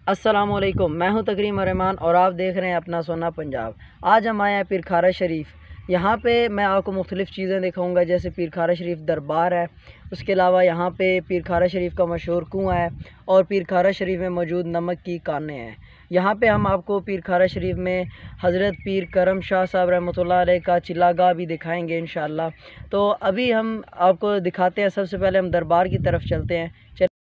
अस्सलाम वालेकुम, मैं हूं तकरीम रहमान और आप देख रहे हैं अपना सोना पंजाब। आज हम आए हैं पीर खारा शरीफ। यहाँ पे मैं आपको मुख्तलिफ़ चीज़ें दिखाऊंगा, जैसे पीर खारा शरीफ दरबार है, उसके अलावा यहाँ पे पीर खारा शरीफ का मशहूर कुआं है और पीर खारा शरीफ में मौजूद नमक की कानें हैं। यहाँ पे हम आपको पीर खारा शरीफ में हज़रत पीर करम शाह साहब रहमतुल्लाह अलैह का चिल्लागाह भी दिखाएंगे इंशाअल्लाह। तो अभी हम आपको दिखाते हैं। सबसे पहले हम दरबार की तरफ चलते हैं।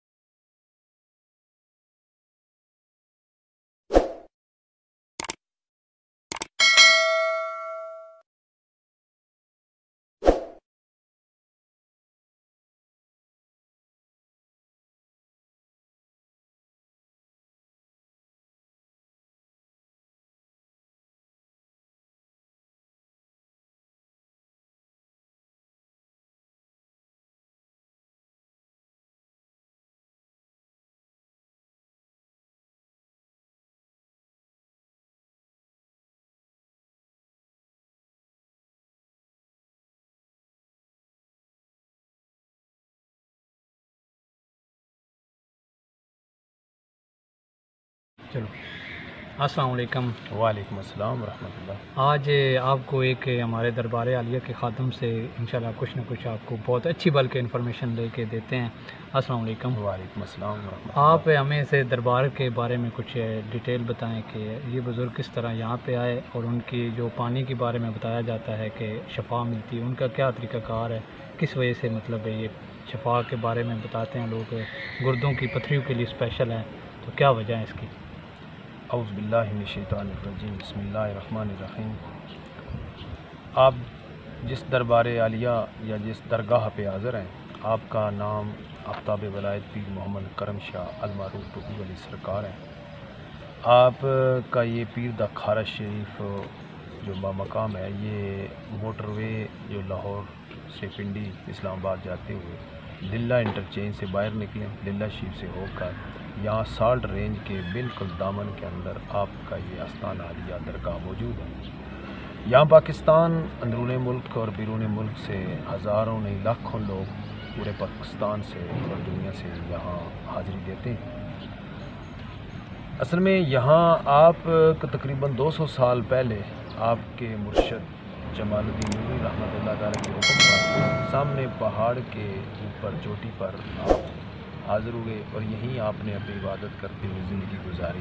चलो, अस्सलाम वालेकुम। वालेकुम अस्सलाम रहमतुल्लाह। आज आपको एक हमारे दरबार आलिया के ख़ादम से इंशाल्लाह कुछ न कुछ आपको बहुत अच्छी बल्कि इन्फॉर्मेशन लेके देते हैं। अस्सलाम वालेकुम। वालेकुम अस्सलाम रहमतुल्लाह। आप हमें से दरबार के बारे में कुछ डिटेल बताएं कि ये बुज़ुर्ग किस तरह यहाँ पे आए और उनकी जो पानी के बारे में बताया जाता है कि शफा मिलती है, उनका क्या तरीक़ाकार है, किस वजह से मतलब ये शफा के बारे में बताते हैं लोग, गुर्दों की पथरियों के लिए स्पेशल है, तो क्या वजह है इसकी? औज़ु बिल्लाहि मिनश शैतानिर रजीम, बिस्मिल्लाहिर रहमानिर रहीम। आप जिस दरबार आलिया या जिस दरगाह पे हाज़िर हैं, आपका नाम आफ्ताब वलायत पीर मोहम्मद करम शाह अलमारूफ टोपी वाली सरकार है। आपका ये पीर द खारा शरीफ जो बामकाम है, ये मोटरवे जो लाहौर से पिंडी इस्लामाबाद जाते हुए लिल्ला इंटरचेंज से बाहर निकलें, लिल्ला शीप से होकर यहाँ साल्ट रेंज के बिल्कुल दामन के अंदर आपका ये आस्थान आलिया दरगाह मौजूद है। यहाँ पाकिस्तान, अंदरून मुल्क और बैरून मुल्क से हज़ारों नहीं लाखों लोग पूरे पाकिस्तान से और दुनिया से यहाँ हाज़िरी देते हैं। असल में यहाँ आप तकरीबन 200 साल पहले आपके मुर्शद जमालुद्दीन नूरी रहमतुल्लाह ताला के हुक्म पर सामने पहाड़ के ऊपर चोटी पर आप हाज़िर हुए और यहीं आपने अपनी इबादत करते हुए ज़िंदगी गुजारी।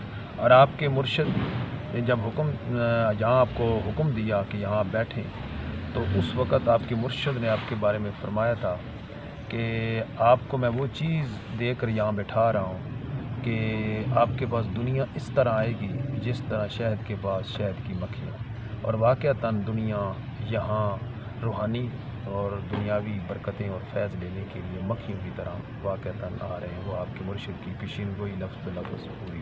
और आपके मुर्शद ने जब जहाँ आपको हुक्म दिया कि यहाँ बैठें, तो उस वक़्त आपके मुर्शद ने आपके बारे में फ़रमाया था कि आपको मैं वो चीज़ देकर यहाँ बैठा रहा हूँ कि आपके पास दुनिया इस तरह आएगी जिस तरह शहद के पास शहद की मक्खियाँ। और वाक़अतन दुनिया यहाँ रूहानी और दुनियावी बरकतें और फैज़ लेने के लिए मक्खियों की तरह वाक़अतन आ रहे हैं। वो आपके मुर्शिद की पेशीन गोई लफ्ज़ ब लफ्ज़ पूरी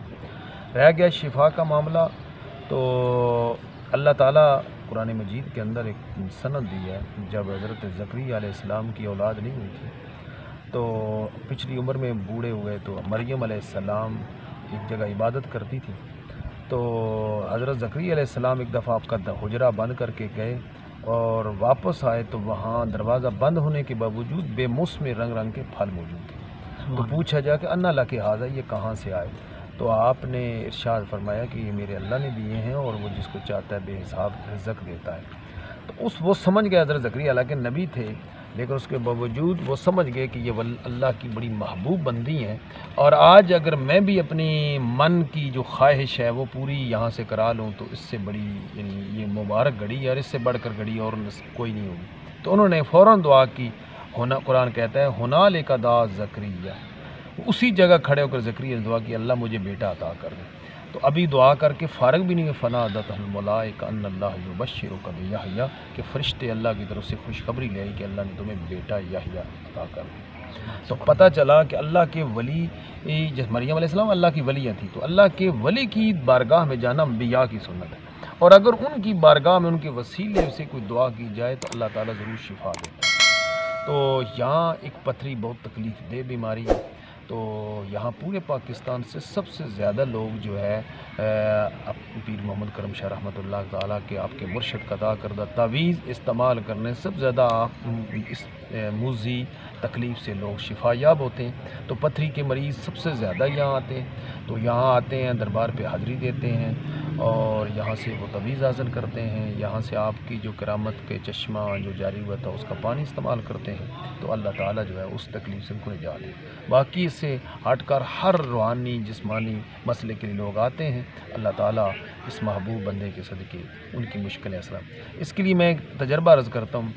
हुई। रह गया शिफा का मामला, तो अल्लाह ताला कुरान मजीद के अंदर एक सनद दी है। जब हज़रत ज़करिया अलैहिस्सलाम की औलाद नहीं हुई थी, तो पिछली उम्र में बूढ़े हुए, तो मरियम अलैहिस्सलाम एक जगह इबादत करती थी। तो हज़रत ज़करिया अलैहिस्सलाम एक दफ़ा आपका हुजरा बंद करके गए और वापस आए, तो वहाँ दरवाज़ा बंद होने के बावजूद बेमौसमी रंग रंग के फल मौजूद थे। तो पूछा जा कि अन्ना ला के हाज़ा, ये कहाँ से आए? तो आपने इरशाद फरमाया कि ये मेरे अल्लाह ने दिए हैं और वो जिसको चाहता है बेहिसाब रिज़्क़ देता है। तो वो समझ गए, हज़रत ज़करिया हालांकि नबी थे, लेकिन उसके बावजूद वो समझ गए कि ये अल्लाह की बड़ी महबूब बंदी हैं। और आज अगर मैं भी अपनी मन की जो ख्वाहिश है वो पूरी यहाँ से करा लूँ, तो इससे बड़ी ये मुबारक घड़ी है और इससे बढ़कर घड़ी और कोई नहीं होगी। तो उन्होंने फ़ौरन दुआ की। होना, कुरान कहता है हुनालिका दा ज़करिया, उसी जगह खड़े होकर ज़करिया ने दुआ की, अल्लाह मुझे बेटा अता कर दे। तो अभी दुआ करके फ़ारग भी नहीं हुए, फ़नादतहुल मलाइका अन्नल्लाह युबश्शिरुका बियहया, कि फ़रिश्ते अल्लाह की तरफ से खुशखबरी ले आई कि अल्लाह ने तुम्हें बेटा यहया अता कर दिया। तो पता चला कि अल्लाह के वली, जैसे मरियम अलैहिस्सलाम अल्लाह की वलियाँ थी, तो अल्लाह के वली की बारगाह में जाना अंबिया की सुन्नत है। और अगर उनकी बारगाह में उनके वसीले से कोई दुआ की जाए तो अल्लाह ताला ज़रूर शिफा देता है। तो यहाँ एक पथरी बहुत तकलीफ़ दे बीमारी है। तो यहाँ पूरे पाकिस्तान से सबसे ज़्यादा लोग जो है पीर मोहम्मद करम शाह रहमतुल्लाह ताला के आपके मुर्शद का अता करदा तावीज़ इस्तेमाल करने सब ज़्यादा इस मुज़ी तकलीफ़ से लोग शिफा याब होते हैं। तो पथरी के मरीज़ सबसे ज़्यादा यहाँ आते हैं। تو یہاں آتے ہیں، دربار پہ حاضری دیتے ہیں اور یہاں سے وہ تویز حاصل کرتے ہیں، یہاں سے آپ کی جو کرامت کے چشمہ جو جاری ہوا تھا اس کا پانی استعمال کرتے ہیں، تو اللہ تعالیٰ جو ہے اس تکلیف سے ان کو نجات دے۔ باقی اس سے ہٹ کر ہر روحانی جسمانی مسئلے کے لیے لوگ آتے ہیں، اللہ تعالیٰ اس محبوب بندے کے صدقے ان کی مشکلیں اسلام۔ اس کے لیے میں ایک تجربہ عرض کرتا ہوں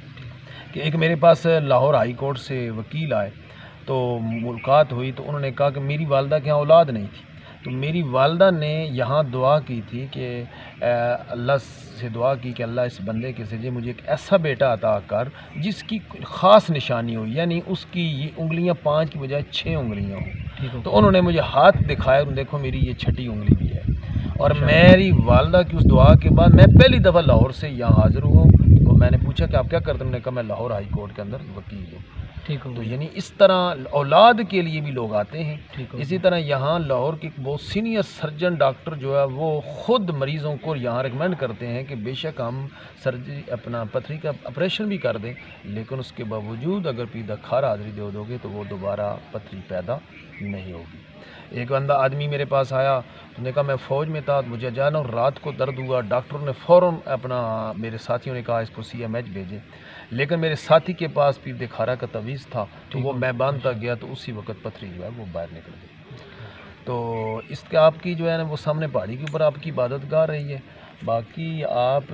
کہ ایک میرے پاس لاہور ہائی کورٹ سے وکیل آئے، تو ملاقات ہوئی تو انہوں نے کہا کہ میری والدہ کے یہاں اولاد نہیں تھی، تو میری والدہ نے یہاں دعا کی تھی کہ اللہ سے دعا کی کہ اللہ اس بندے کے ذریعے مجھے ایک ایسا بیٹا عطا کر جس کی خاص نشانی ہو، یعنی اس کی یہ انگلیاں 5 کی بجائے 6 انگلیاں ہوں۔ تو انہوں نے مجھے ہاتھ دکھایا، دیکھو میری یہ 6ٹھی انگلی بھی ہے، اور میری والدہ کی اس دعا کے بعد میں پہلی دفعہ لاہور سے یہاں حاضر ہوا تو میں نے پوچھا کہ آپ کیا کرتے ہیں؟ انہوں نے کہا میں لاہور ہائی کورٹ کے اندر وکیل ہوں۔ تو یعنی اس طرح اولاد کے لیے بھی لوگ آتے ہیں۔ اسی طرح یہاں لاہور کے بہت سینئر سرجن ڈاکٹر جو ہے وہ خود مریضوں کو یہاں ریکمینڈ کرتے ہیں کہ بے شک ہم سرجری اپنا پتھری کا آپریشن بھی کر دیں، لیکن اس کے باوجود اگر پیدا کھار حاضری دو گے تو وہ دوبارہ پتھری پیدا نہیں ہوگی۔ ایک بندہ آدمی میرے پاس آیا، اس نے کہا میں فوج میں تھا، مجھے اچانک رات کو درد ہوا، ڈاکٹروں نے فوراً میرے ساتھیوں نے کہا اس کو CMH بھیجیں، لیکن میرے ساتھی کے پاس پیر دکھارا کا تویز تھا تو وہ میں باندھتا گیا تو اسی وقت پتھری جو ہے وہ باہر نکل گئی۔ تو اس کے آپ کی جو ہے نا وہ سامنے پہاڑی کے اوپر آپ کی عبادت گاہ رہی ہے۔ باقی آپ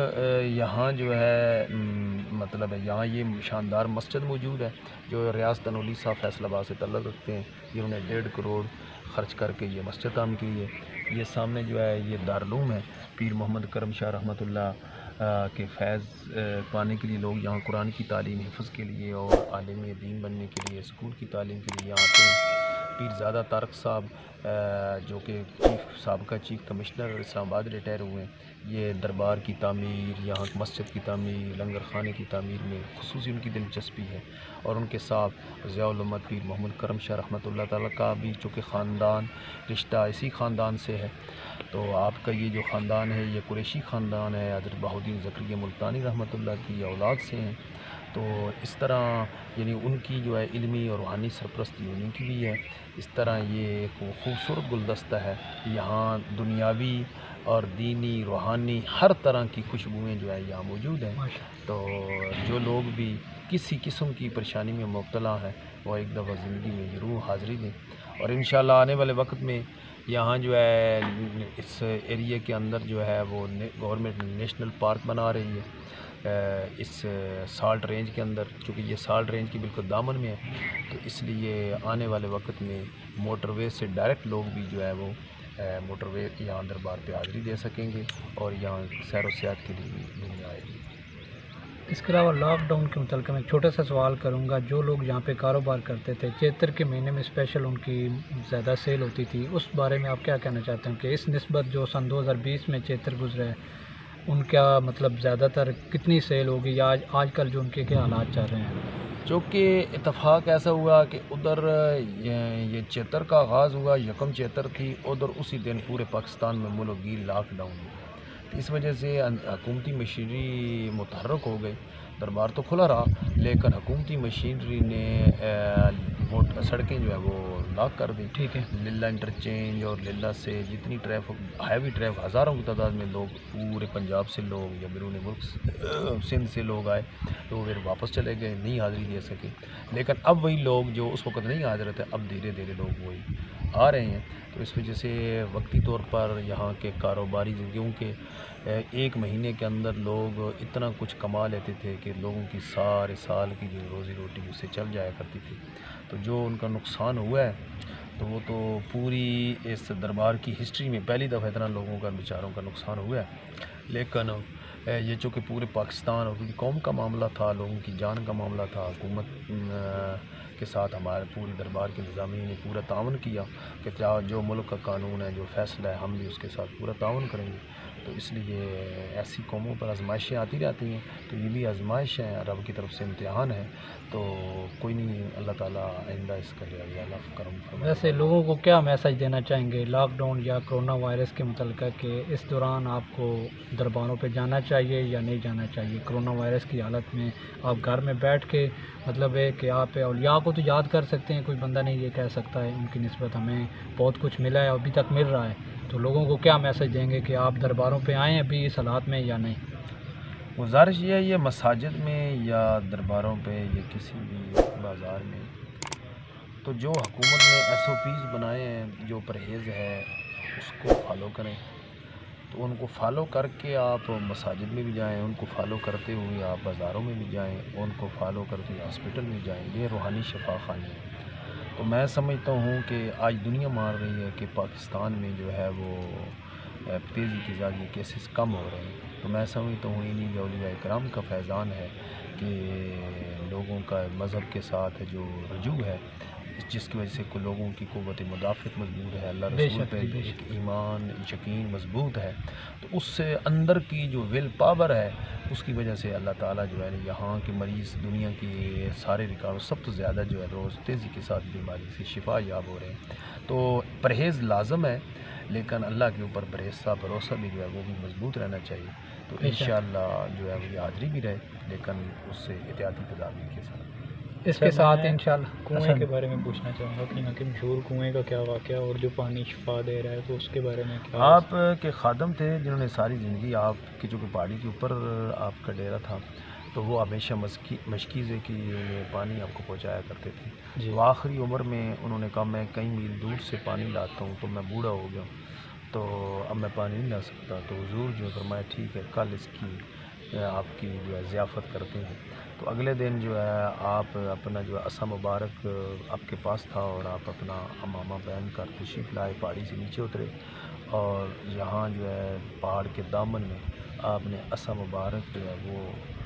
یہاں جو ہے مطلب ہے یہاں یہ شاندار مسجد موجود ہے جو ریاض تنولی صاحب فیصل آباد سے تعلق رکھتے ہیں، جنہوں نے 1.5 کروڑ خرچ کر کے یہ مسجد تعمیر کی ہے۔ یہ سامنے جو ہے یہ دارالعلوم ہے، پیر محمد کرم شاہ رحمۃ اللہ کے فیض پانے کے لیے لوگ یہاں قرآن کی تعلیم حفظ کے لیے اور عالم دین بننے کے لیے اسکول کی تعلیم کے لیے یہاں آتے ہیں۔ پیر زادہ طارق صاحب جو کہ سابقہ چیف کمشنر اسلام آباد ریٹائر ہوئے ہیں، یہ دربار کی تعمیر، یہاں مسجد کی تعمیر، لنگر خانے کی تعمیر میں خصوصی ان کی دلچسپی ہے، اور ان کے ساتھ ضیاء الامت پیر محمد کرم شاہ رحمۃ اللہ تعالیٰ کا بھی چونکہ خاندان رشتہ اسی خاندان سے ہے، تو آپ کا یہ جو خاندان ہے یہ قریشی خاندان ہے، حضرت بہاؤالدین زکریا ملتانی رحمۃ اللہ کی اولاد سے ہیں۔ تو اس طرح یعنی ان کی جو ہے علمی اور روحانی سرپرستی ان کی بھی ہے۔ اس طرح یہ ایک خوبصورت گلدستہ ہے، یہاں دنیاوی اور دینی روحانی ہر طرح کی خوشبوئیں جو ہے یہاں موجود ہیں۔ تو جو لوگ بھی کسی قسم کی پریشانی میں مبتلا ہیں وہ ایک دفعہ زندگی میں ضرور حاضری دیں، اور انشاءاللہ آنے والے وقت میں یہاں جو ہے اس ایریے کے اندر جو ہے وہ گورنمنٹ نیشنل پارک بنا رہی ہے اس سالٹ رینج کے اندر، چونکہ یہ سالٹ رینج کی بالکل دامن میں ہے، تو اس لیے آنے والے وقت میں موٹر وے سے ڈائریکٹ لوگ بھی جو ہے وہ موٹر وے یہاں دربار پہ حاضری دے سکیں گے اور یہاں سیر و سیاحت کے لیے بھی دنیا آئے گی۔ اس کے علاوہ لاک ڈاؤن کے متعلق میں ایک چھوٹا سا سوال کروں گا، جو لوگ یہاں پہ کاروبار کرتے تھے چیتر کے مہینے میں اسپیشل ان کی زیادہ سیل ہوتی تھی، اس بارے میں آپ کیا کہنا چاہتے ہیں کہ اس نسبت جو سن 2020 میں چیتر گزرا ہے ان کا مطلب زیادہ تر کتنی سیل ہوگی، یا آج کل جو ان کے کیا حالات چل رہے ہیں؟ چونکہ اتفاق ایسا ہوا کہ ادھر یہ چیتر کا آغاز ہوا، یکم چیتر تھی، ادھر اسی دن پورے پاکستان میں ملک گیر لاک ڈاؤن ہوا، اس وجہ سے حکومتی مشینری متحرک ہو گئی۔ دربار تو کھلا رہا لیکن حکومتی مشینری نے سڑکیں جو ہے وہ لاک کر دی۔ ٹھیک ہے، للہ انٹرچینج اور للہ سے جتنی ٹریفک ہیوی ٹریفک ہزاروں کی تعداد میں لوگ پورے پنجاب سے لوگ یا بیرون ملک سندھ سے لوگ آئے تو وہ پھر واپس چلے گئے، نہیں حاضری دے سکے، لیکن اب وہی لوگ جو اس وقت نہیں حاضر تھے اب دھیرے دھیرے لوگ وہی آ رہے ہیں۔ تو اس وجہ سے وقتی طور پر یہاں کے کاروباری کیونکہ ایک مہینے کے اندر لوگ اتنا کچھ کما لیتے تھے کہ لوگوں کی سارے سال کی جو روزی روٹی اس سے چل جایا کرتی تھی، تو جو ان کا نقصان ہوا ہے تو وہ تو پوری اس دربار کی ہسٹری میں پہلی دفعہ اتنا لوگوں کا بیچاروں کا نقصان ہوا ہے۔ لیکن یہ چونکہ پورے پاکستان اور پوری قوم کا معاملہ تھا، لوگوں کی جان کا معاملہ تھا، حکومت کے ساتھ ہمارے پوری دربار کے انتظامیہ نے پورا تعاون کیا کہ جو ملک کا قانون ہے، جو فیصلہ ہے، ہم بھی اس کے ساتھ پورا تعاون کریں گے۔ تو اس لیے ایسی قوموں پر آزمائشیں آتی رہتی ہیں، تو یہ بھی آزمائش ہے، رب کی طرف سے امتحان ہے، تو کوئی نہیں، اللہ تعالیٰ آئندہ اس کا اللہ کرم فرمائے۔ ویسے لوگوں کو کیا میسج دینا چاہیں گے لاک ڈاؤن یا کرونا وائرس کے متعلق کہ اس دوران آپ کو درباروں پہ جانا چاہیے یا نہیں جانا چاہیے؟ کرونا وائرس کی حالت میں آپ گھر میں بیٹھ کے مطلب ہے کہ آپ اولیاء کو کو تو یاد کر سکتے ہیں، کوئی بندہ نہیں یہ کہہ سکتا ہے ان کی نسبت ہمیں بہت کچھ ملا ہے اور ابھی تک مل رہا ہے، تو لوگوں کو کیا میسج دیں گے کہ آپ درباروں پہ آئیں ابھی اس حالات میں یا نہیں؟ گزارش یہ ہے، یہ مساجد میں یا درباروں پہ یا کسی بھی بازار میں تو جو حکومت نے SOPs بنائے ہیں، جو پرہیز ہے اس کو فالو کریں، تو ان کو فالو کر کے آپ مساجد میں بھی جائیں، ان کو فالو کرتے ہوئے آپ بازاروں میں بھی جائیں، ان کو فالو کرتے ہوئے ہاسپٹل میں جائیں، یہ روحانی شفا خانی ہے۔ تو میں سمجھتا ہوں کہ آج دنیا مان رہی ہے کہ پاکستان میں جو ہے وہ تیزی کے ساتھ یہ کیسز کم ہو رہے ہیں، تو میں سمجھتا ہوں انہیں اولیاء کرام کا فیضان ہے کہ لوگوں کا مذہب کے ساتھ جو رجوع ہے، جس کی وجہ سے لوگوں کی قوت مدافعت مضبوط ہے، اللہ رسول پہ ایک ایمان یقین مضبوط ہے، تو اس سے اندر کی جو ول پاور ہے اس کی وجہ سے اللہ تعالیٰ جو ہے یہاں کے مریض دنیا کی سارے ریکارڈ سب سے زیادہ جو ہے روز تیزی کے ساتھ بیماری سے شفا یاب ہو رہے ہیں۔ تو پرہیز لازم ہے، لیکن اللہ کے اوپر بھروسہ بھی جو ہے وہ بھی مضبوط رہنا چاہیے، تو انشاءاللہ جو ہے وہ یہ حاضری بھی رہے، لیکن اس سے احتیاطی تدابیر کے ساتھ۔ اس کے ساتھ انشاءاللہ کنویں کے بارے میں پوچھنا چاہوں گا کہ کہ مشہور کنویں کا کیا واقعہ اور جو پانی شفا دے رہا ہے تو اس کے بارے میں کیا؟ آپ کے خادم تھے جنہوں نے ساری زندگی آپ کی جو کہ پہاڑی کے اوپر آپ کا ڈیرا تھا، تو وہ ہمیشہ مشکیزے کی پانی آپ کو پہنچایا کرتے تھے جی۔ تو آخری عمر میں انہوں نے کہا میں کئی میل دور سے پانی لاتا ہوں، تو میں بوڑھا ہو گیا ہوں تو اب میں پانی نہیں لا سکتا، تو حضور جو فرمایا ٹھیک ہے کل اس کی آپ کی جو ہے ضیافت کرتے ہیں۔ تو اگلے دن جو ہے آپ اپنا جو ہے عصا مبارک آپ کے پاس تھا اور آپ اپنا امامہ پہن کر تشریف لائے، پہاڑی سے نیچے اترے اور یہاں جو ہے پہاڑ کے دامن میں آپ نے عصا مبارک جو ہے وہ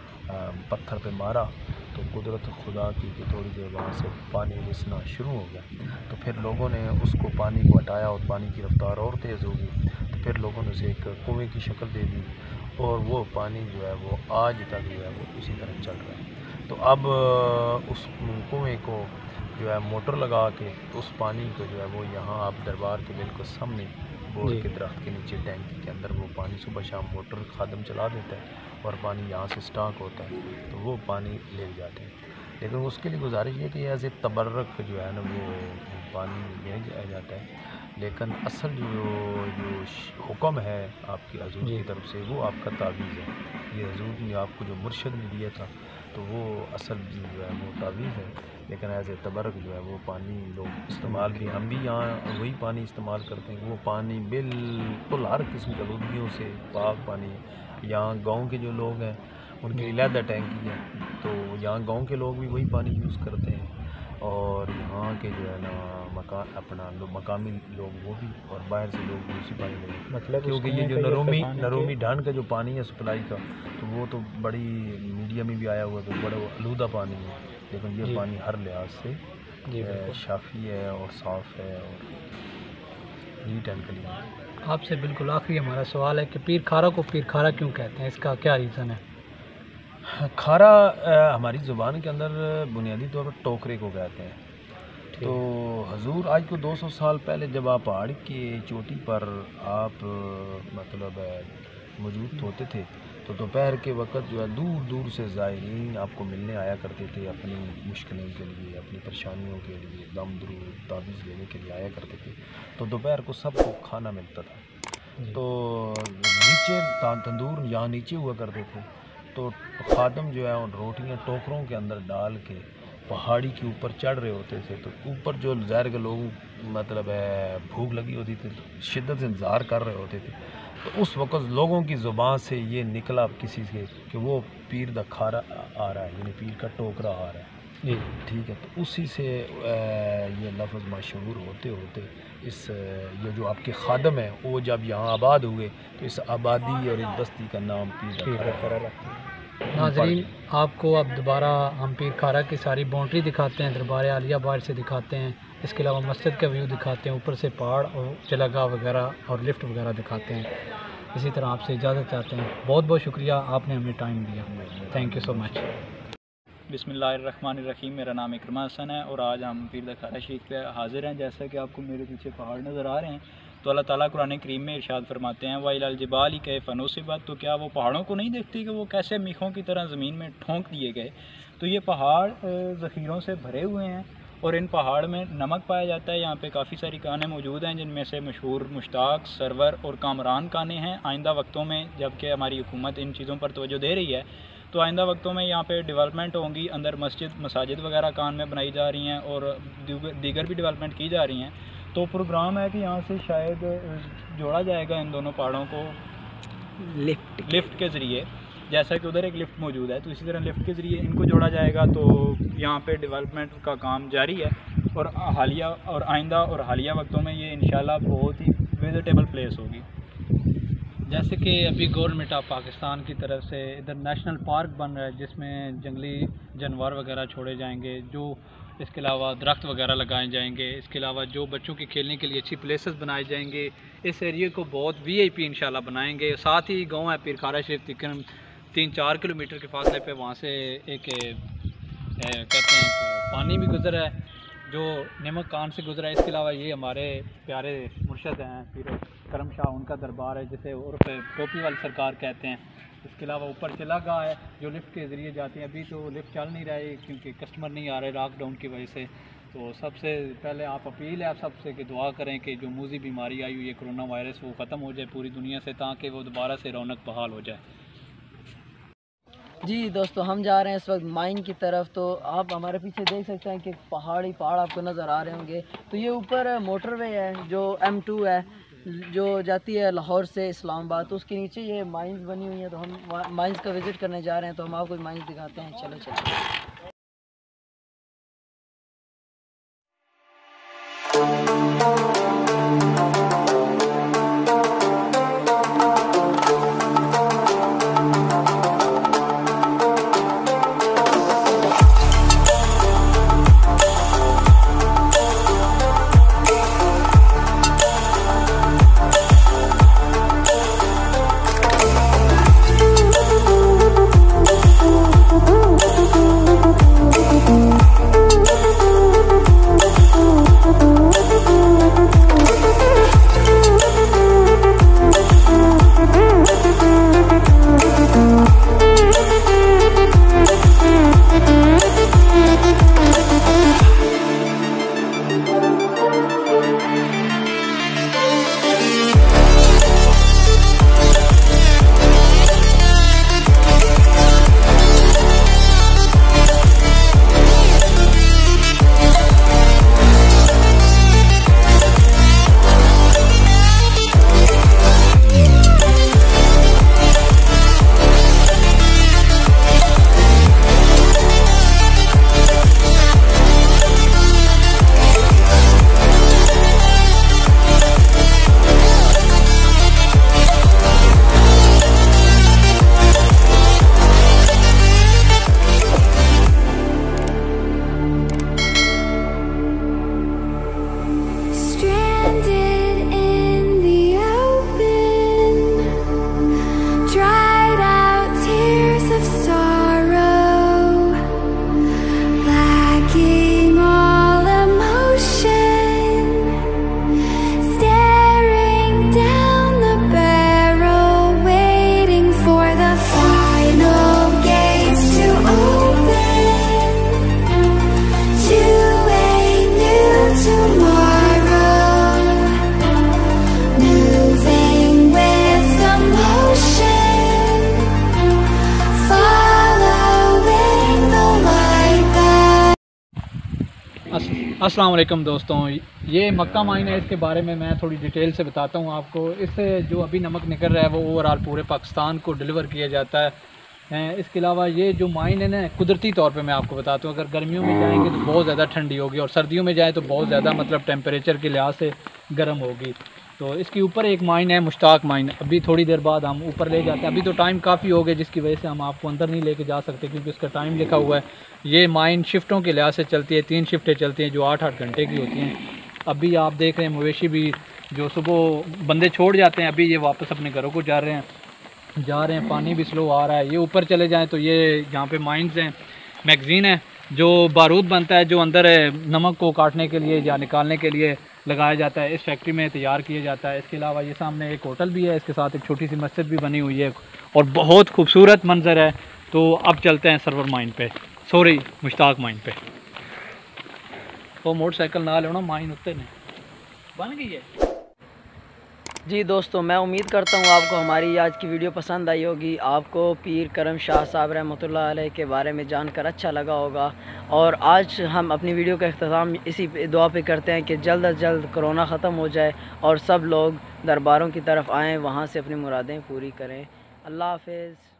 پتھر پہ مارا، تو قدرت خدا کی کہ تھوڑی دیر وہاں سے پانی رسنا شروع ہو گیا، تو پھر لوگوں نے اس کو پانی کو ہٹایا اور پانی کی رفتار اور تیز ہو گئی، تو پھر لوگوں نے اسے ایک کنویں کی شکل دے دی اور وہ پانی جو ہے وہ آج تک جو ہے وہ اسی طرح چل رہا ہے۔ تو اب اس کنویں کو جو ہے موٹر لگا کے اس پانی کو جو ہے وہ یہاں آپ دربار کے بالکل سامنے بور کے درخت کے نیچے ٹینکی کے اندر وہ پانی صبح شام موٹر خادم چلا دیتا ہے اور پانی یہاں سے سٹاک ہوتا ہے، تو وہ پانی لے جاتے ہیں۔ لیکن اس کے لیے گزارش یہ کہ ایز اے تبرک جو ہے نا وہ پانی لے جایا جاتا ہے، لیکن اصل جو حکم ہے آپ کی حضور کی طرف سے وہ آپ کا تعویذ ہے، یہ حضور نے آپ کو جو مرشد نے دیا تھا تو وہ اصل جو ہے وہ تعویذ ہے، لیکن ایز اے تبرک جو ہے وہ پانی لوگ استعمال بھی، ہم بھی یہاں وہی پانی استعمال کرتے ہیں، وہ پانی بالکل ہر قسم کی آلودگیوں سے پاک پانی ہے۔ یہاں گاؤں کے جو لوگ ہیں ان کے علیحدہ ٹینکی ہے، تو یہاں گاؤں کے لوگ بھی وہی پانی یوز کرتے ہیں اور یہاں کے جو ہے نا مقامی لوگ وہ بھی اور باہر سے لوگ بھی اسی پانی لیں، مطلب کیونکہ یہ جو نرومی ڈھان کا جو پانی ہے سپلائی کا، تو وہ تو بڑی میڈیا میں بھی آیا ہوا ہے، تو بڑا آلودہ پانی ہے، لیکن یہ پانی ہر لحاظ سے شافی ہے اور صاف ہے اور نیٹ اینڈ کلین ہے۔ آپ سے بالکل آخری ہمارا سوال ہے کہ پیر کھارا کو پیر کھارا کیوں کہتے ہیں، اس کا کیا ریزن ہے؟ کھارا ہماری زبان کے اندر بنیادی طور پر ٹوکرے کو کہتے ہیں، تو حضور آج کو 200 سال پہلے جب آپ پہاڑ کی چوٹی پر آپ مطلب موجود ہوتے تھے، تو دوپہر کے وقت جو ہے دور دور سے زائرین آپ کو ملنے آیا کرتے تھے، اپنی مشکلوں کے لیے، اپنی پریشانیوں کے لیے، دم درود تعویذ لینے کے لیے آیا کرتے تھے، تو دوپہر کو سب کو کھانا ملتا تھا، تو نیچے تندور یہاں نیچے ہوا کرتے تھے، تو خادم جو ہے روٹیاں ٹوکروں کے اندر ڈال کے پہاڑی کے اوپر چڑھ رہے ہوتے تھے، تو اوپر جو ظاہر کے لوگ مطلب ہے بھوک لگی ہوتی تھی، شدت سے انتظار کر رہے ہوتے تھے، تو اس وقت لوگوں کی زبان سے یہ نکلا کسی سے کہ وہ پیر دا کھارا آ رہا ہے، یعنی پیر کا ٹوکرا آ رہا ہے، ٹھیک ہے، تو اسی سے یہ لفظ مشہور ہوتے ہوتے یہ جو آپ کے خادم ہیں وہ جب یہاں آباد ہوئے تو اس آبادی اور اس بستی کا نام پیر دا کھارا رکھا۔ ناظرین، آپ کو اب دوبارہ ہم پیر کھارا کی ساری باؤنڈری دکھاتے ہیں، دربار عالیہ باہر سے دکھاتے ہیں، اس کے علاوہ مسجد کا ویو دکھاتے ہیں، اوپر سے پہاڑ اور چلاگاہ وغیرہ اور لفٹ وغیرہ دکھاتے ہیں۔ اسی طرح آپ سے اجازت چاہتے ہیں، بہت بہت شکریہ، آپ نے ہمیں ٹائم دیا، تھینک یو سو مچ۔ बिस्मिल्लाहिर्रहमानिर्रहीम। मेरा नाम इकरमा हसन है और आज हम पीर खारा शरीफ पे हाजिर हैं। जैसा कि आपको मेरे पीछे पहाड़ नज़र आ रहे हैं, तो अल्लाह ताला कुरान करीम में इरशाद फरमाते हैं वाइल जिबाल कैफ नुसिबत, तो क्या वो पहाड़ों को नहीं देखती कि वो कैसे मीखों की तरह ज़मीन में ठोंक दिए गए। तो ये पहाड़ ज़ख़ीरों से भरे हुए हैं और इन पहाड़ में नमक पाया जाता है। यहाँ पे काफ़ी सारी कानें मौजूद हैं, जिनमें से मशहूर मुश्ताक, सरवर और कामरान कानें हैं। आइंदा वक्तों में जबकि हमारी हुकूमत इन चीज़ों पर तवज्जो दे रही है, तो आइंदा वक्तों में यहाँ पे डेवलपमेंट होंगी। अंदर मसाजिद वगैरह कान में बनाई जा रही हैं और दीगर भी डेवलपमेंट की जा रही हैं। तो प्रोग्राम है कि यहाँ से शायद जोड़ा जाएगा इन दोनों पहाड़ों को लिफ्ट के ज़रिए। जैसा कि उधर एक लिफ्ट मौजूद है, तो इसी तरह लिफ्ट के ज़रिए इनको जोड़ा जाएगा। तो यहाँ पे डेवलपमेंट का काम जारी है और हालिया और आइंदा और हालिया वक्तों में ये इंशाल्लाह बहुत ही विजिटेबल प्लेस होगी। जैसे कि अभी गवर्नमेंट ऑफ पाकिस्तान की तरफ से इधर नेशनल पार्क बन रहा है, जिसमें जंगली जानवर वगैरह छोड़े जाएंगे, जो इसके अलावा दरख्त वगैरह लगाए जाएंगे। इसके अलावा जो बच्चों के खेलने के लिए अच्छी प्लेसेस बनाए जाएंगे। इस एरिया को बहुत VIP इंशाल्लाह बनाएंगे। साथ ही गांव है पीर खारा शरीफ, तकरीबन 3-4 किलोमीटर के फासले पे वहाँ से एक कहते हैं पानी भी गुजर है जो नमक कान से गुजरा है। इसके अलावा ये हमारे प्यारे मुर्शद हैं पीर करम शाह, उनका दरबार है जिसे उर्फ टोपी वाली सरकार कहते हैं। इसके अलावा ऊपर चला गया है जो लिफ्ट के ज़रिए जाते हैं। अभी तो लिफ्ट चल नहीं रही क्योंकि कस्टमर नहीं आ रहे लॉकडाउन की वजह से। तो सबसे पहले आप अपील है आप सबसे कि दुआ करें कि जो मूजी बीमारी आई हुई है कोरोना वायरस, वो ख़त्म हो जाए पूरी दुनिया से, ताकि वो दोबारा से रौनक बहाल हो जाए। जी दोस्तों, हम जा रहे हैं इस वक्त माइन की तरफ। तो आप हमारे पीछे देख सकते हैं कि पहाड़ आपको नज़र आ रहे होंगे। तो ये ऊपर मोटरवे है जो M2 है जो जाती है लाहौर से इस्लामाबाद, तो उसके नीचे ये माइंस बनी हुई हैं। तो हम माइंस का विज़िट करने जा रहे हैं, तो हम आपको माइंस दिखाते हैं। चलो अस्सलाम वालेकुम दोस्तों, ये मक्का माइन है। इसके बारे में मैं थोड़ी डिटेल से बताता हूँ आपको। इससे जो अभी नमक निकल रहा है वो ओवरऑल पूरे पाकिस्तान को डिलीवर किया जाता है। इसके अलावा ये जो माइन है ना, कुदरती तौर पे मैं आपको बताता हूँ, अगर गर्मियों में जाएंगे तो बहुत ज़्यादा ठंडी होगी और सर्दियों में जाए तो बहुत ज़्यादा मतलब टेम्परेचर के लिहाज से गर्म होगी। तो इसके ऊपर एक माइन है मुश्ताक माइन, अभी थोड़ी देर बाद हम ऊपर ले जाते हैं। अभी तो टाइम काफ़ी हो गया जिसकी वजह से हम आपको अंदर नहीं लेके जा सकते क्योंकि उसका टाइम लिखा हुआ है। ये माइन शिफ्टों के लिहाज से चलती है, 3 शिफ्टें चलती हैं जो 8-8 घंटे की होती हैं। अभी आप देख रहे हैं मवेशी भी जो सुबह बंदे छोड़ जाते हैं, अभी ये वापस अपने घरों को जा रहे हैं। पानी भी स्लो आ रहा है। ये ऊपर चले जाएँ तो ये यहाँ पर माइन्स हैं, मैगज़ीन है जो बारूद बनता है, जो अंदर नमक को काटने के लिए या निकालने के लिए लगाया जाता है, इस फैक्ट्री में तैयार किया जाता है। इसके अलावा ये सामने एक होटल भी है, इसके साथ एक छोटी सी मस्जिद भी बनी हुई है और बहुत खूबसूरत मंजर है। तो अब चलते हैं सरवर माइन पे, सॉरी मुश्ताक माइन पे। तो मोटरसाइकिल ना लेना, माइन उत्ते ने बन गई है। जी दोस्तों, मैं उम्मीद करता हूँ आपको हमारी आज की वीडियो पसंद आई होगी। आपको पीर करम शाह साहब रहमतुल्लाह अलैह के बारे में जानकर अच्छा लगा होगा। और आज हम अपनी वीडियो का इख्तिताम इसी दुआ पे करते हैं कि जल्द अज जल्द कोरोना ख़त्म हो जाए और सब लोग दरबारों की तरफ आएँ, वहाँ से अपनी मुरादें पूरी करें। अल्लाह हाफ़िज़।